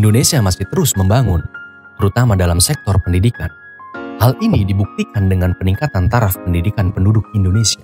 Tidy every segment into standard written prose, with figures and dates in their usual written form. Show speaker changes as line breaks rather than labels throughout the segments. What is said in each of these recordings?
Indonesia masih terus membangun, terutama dalam sektor pendidikan. Hal ini dibuktikan dengan peningkatan taraf pendidikan penduduk Indonesia.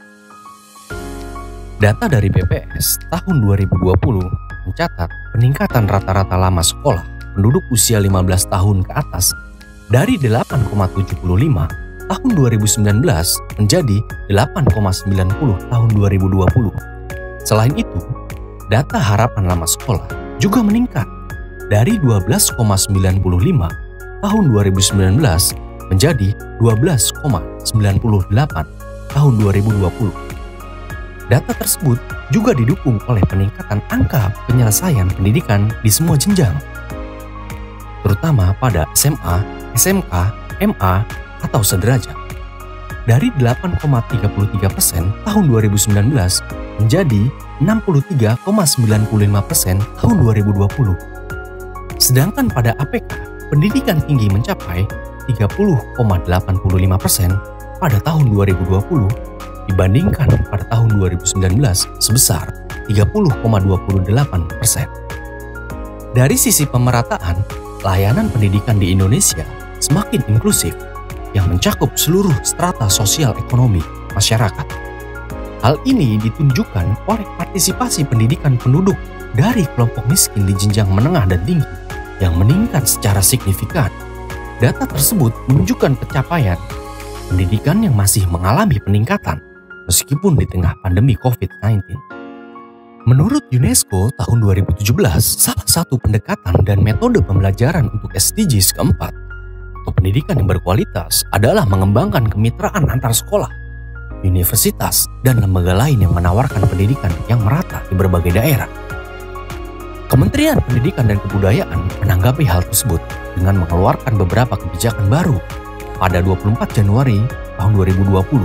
Data dari BPS tahun 2020 mencatat peningkatan rata-rata lama sekolah penduduk usia 15 tahun ke atas dari 8,75 tahun 2019 menjadi 8,90 tahun 2020. Selain itu, data harapan lama sekolah juga meningkat dari 12,95 tahun 2019 menjadi 12,98 tahun 2020. Data tersebut juga didukung oleh peningkatan angka penyelesaian pendidikan di semua jenjang, terutama pada SMA, SMK, MA, atau sederajat. Dari 8,33% tahun 2019 menjadi 63,95% tahun 2020. Sedangkan pada APK, pendidikan tinggi mencapai 30,85% pada tahun 2020 dibandingkan pada tahun 2019 sebesar 30,28%. Dari sisi pemerataan, layanan pendidikan di Indonesia semakin inklusif yang mencakup seluruh strata sosial ekonomi masyarakat. Hal ini ditunjukkan oleh partisipasi pendidikan penduduk dari kelompok miskin di jenjang menengah dan tinggi yang meningkat secara signifikan. Data tersebut menunjukkan pencapaian pendidikan yang masih mengalami peningkatan meskipun di tengah pandemi COVID-19. Menurut UNESCO tahun 2017, salah satu pendekatan dan metode pembelajaran untuk SDGs keempat atau pendidikan yang berkualitas adalah mengembangkan kemitraan antar sekolah, universitas, dan lembaga lain yang menawarkan pendidikan yang merata di berbagai daerah. Kementerian Pendidikan dan Kebudayaan menanggapi hal tersebut dengan mengeluarkan beberapa kebijakan baru pada 24 Januari tahun 2020.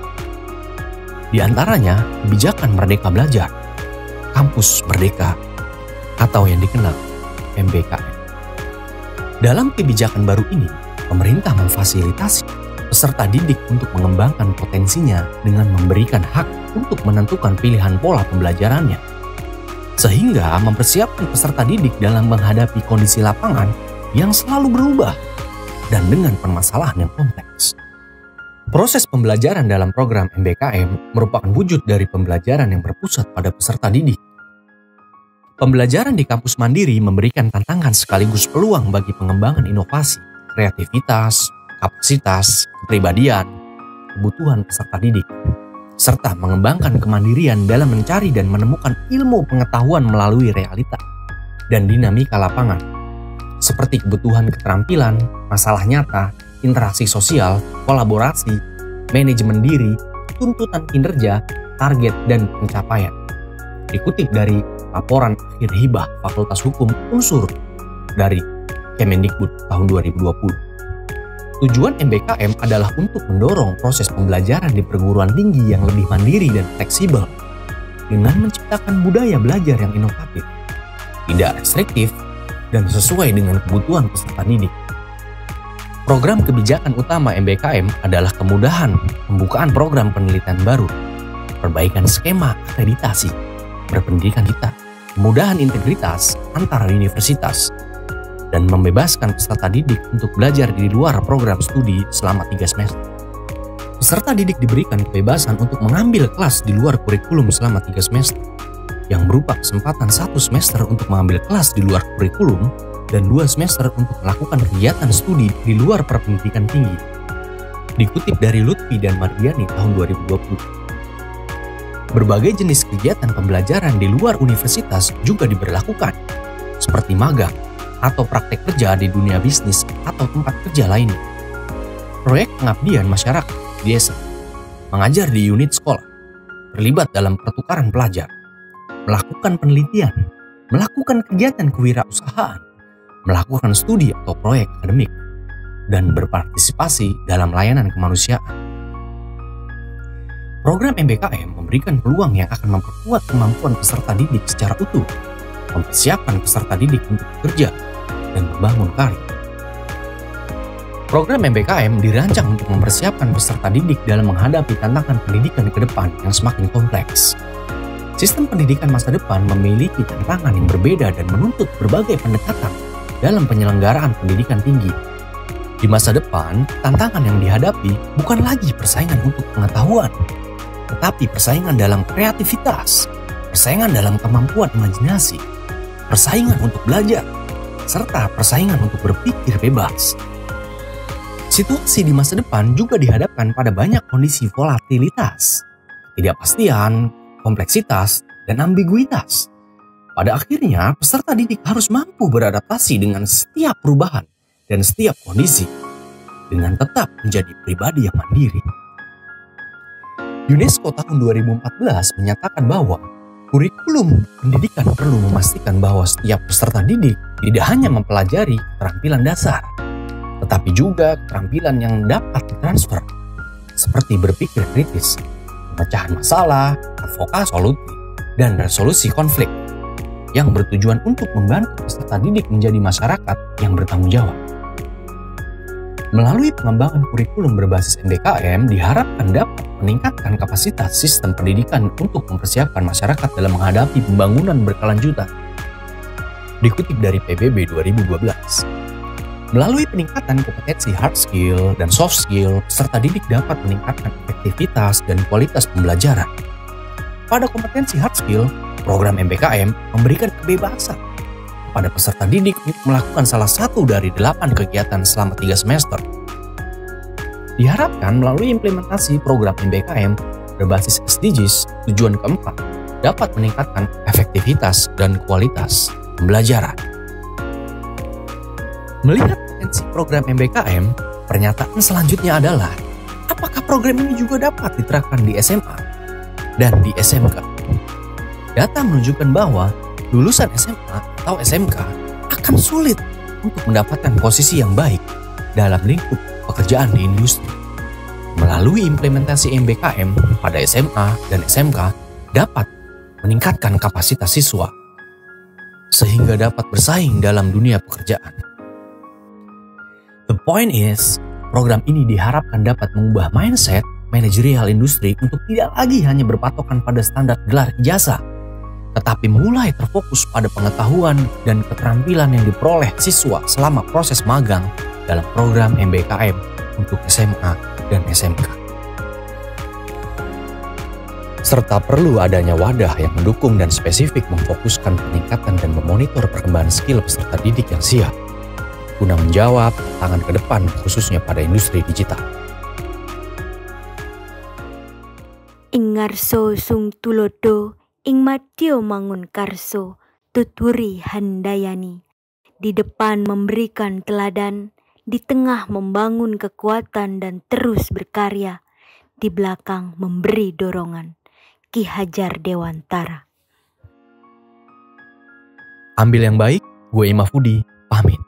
Di antaranya, kebijakan Merdeka Belajar, Kampus Merdeka, atau yang dikenal MBKM. Dalam kebijakan baru ini, pemerintah memfasilitasi peserta didik untuk mengembangkan potensinya dengan memberikan hak untuk menentukan pilihan pola pembelajarannya, sehingga mempersiapkan peserta didik dalam menghadapi kondisi lapangan yang selalu berubah dan dengan permasalahan yang kompleks. Proses pembelajaran dalam program MBKM merupakan wujud dari pembelajaran yang berpusat pada peserta didik. Pembelajaran di kampus mandiri memberikan tantangan sekaligus peluang bagi pengembangan inovasi, kreativitas, kapasitas, kepribadian, kebutuhan peserta didik, serta mengembangkan kemandirian dalam mencari dan menemukan ilmu pengetahuan melalui realita dan dinamika lapangan, seperti kebutuhan keterampilan, masalah nyata, interaksi sosial, kolaborasi, manajemen diri, tuntutan kinerja, target, dan pencapaian. Dikutip dari laporan akhir hibah Fakultas Hukum Unsur dari Kemendikbud tahun 2020. Tujuan MBKM adalah untuk mendorong proses pembelajaran di perguruan tinggi yang lebih mandiri dan fleksibel dengan menciptakan budaya belajar yang inovatif, tidak restriktif, dan sesuai dengan kebutuhan peserta didik. Program kebijakan utama MBKM adalah kemudahan pembukaan program penelitian baru, perbaikan skema akreditasi berpendidikan kita, kemudahan integritas antar universitas, dan membebaskan peserta didik untuk belajar di luar program studi selama 3 semester. Peserta didik diberikan kebebasan untuk mengambil kelas di luar kurikulum selama 3 semester, yang berupa kesempatan 1 semester untuk mengambil kelas di luar kurikulum dan 2 semester untuk melakukan kegiatan studi di luar perpendidikan tinggi. Dikutip dari Lutfi dan Mardiani tahun 2020. Berbagai jenis kegiatan pembelajaran di luar universitas juga diberlakukan, seperti magang, atau praktek kerja di dunia bisnis atau tempat kerja lainnya. Proyek pengabdian masyarakat di desa, mengajar di unit sekolah, terlibat dalam pertukaran pelajar, melakukan penelitian, melakukan kegiatan kewirausahaan, melakukan studi atau proyek akademik, dan berpartisipasi dalam layanan kemanusiaan. Program MBKM memberikan peluang yang akan memperkuat kemampuan peserta didik secara utuh, mempersiapkan peserta didik untuk bekerja dan membangun karir. Program MBKM dirancang untuk mempersiapkan peserta didik dalam menghadapi tantangan pendidikan ke depan yang semakin kompleks. Sistem pendidikan masa depan memiliki tantangan yang berbeda dan menuntut berbagai pendekatan dalam penyelenggaraan pendidikan tinggi. Di masa depan, tantangan yang dihadapi bukan lagi persaingan untuk pengetahuan, tetapi persaingan dalam kreativitas, persaingan dalam kemampuan imajinasi, persaingan untuk belajar, serta persaingan untuk berpikir bebas. Situasi di masa depan juga dihadapkan pada banyak kondisi volatilitas, ketidakpastian, kompleksitas, dan ambiguitas. Pada akhirnya, peserta didik harus mampu beradaptasi dengan setiap perubahan dan setiap kondisi, dengan tetap menjadi pribadi yang mandiri. UNESCO tahun 2014 menyatakan bahwa kurikulum pendidikan perlu memastikan bahwa setiap peserta didik tidak hanya mempelajari keterampilan dasar, tetapi juga keterampilan yang dapat ditransfer, seperti berpikir kritis, pemecahan masalah, advokasi solutif, dan resolusi konflik, yang bertujuan untuk membantu peserta didik menjadi masyarakat yang bertanggung jawab. Melalui pengembangan kurikulum berbasis MBKM diharapkan dapat meningkatkan kapasitas sistem pendidikan untuk mempersiapkan masyarakat dalam menghadapi pembangunan berkelanjutan. Dikutip dari PBB 2012. Melalui peningkatan kompetensi hard skill dan soft skill, peserta didik dapat meningkatkan efektivitas dan kualitas pembelajaran. Pada kompetensi hard skill, program MBKM memberikan kebebasan pada peserta didik untuk melakukan salah satu dari 8 kegiatan selama 3 semester. Diharapkan melalui implementasi program MBKM berbasis SDGs, tujuan keempat dapat meningkatkan efektivitas dan kualitas pembelajaran. Melihat potensi program MBKM, pernyataan selanjutnya adalah, apakah program ini juga dapat diterapkan di SMA dan di SMK? Data menunjukkan bahwa lulusan SMA atau SMK akan sulit untuk mendapatkan posisi yang baik dalam lingkup pekerjaan di industri. Melalui implementasi MBKM pada SMA dan SMK dapat meningkatkan kapasitas siswa sehingga dapat bersaing dalam dunia pekerjaan. The point is, program ini diharapkan dapat mengubah mindset manajerial industri untuk tidak lagi hanya berpatokan pada standar gelar ijazah, tetapi mulai terfokus pada pengetahuan dan keterampilan yang diperoleh siswa selama proses magang dalam program MBKM untuk SMA dan SMK. Serta perlu adanya wadah yang mendukung dan spesifik memfokuskan peningkatan dan memonitor perkembangan skill peserta didik yang siap, guna menjawab tantangan ke depan khususnya pada industri digital.
Ingarso sung tulodo ing madya mangun karso, tuturi handayani. Di depan memberikan teladan, di tengah membangun kekuatan dan terus berkarya, di belakang memberi dorongan. Ki Hajar Dewantara.
Ambil yang baik, gue Imafudi, pamit.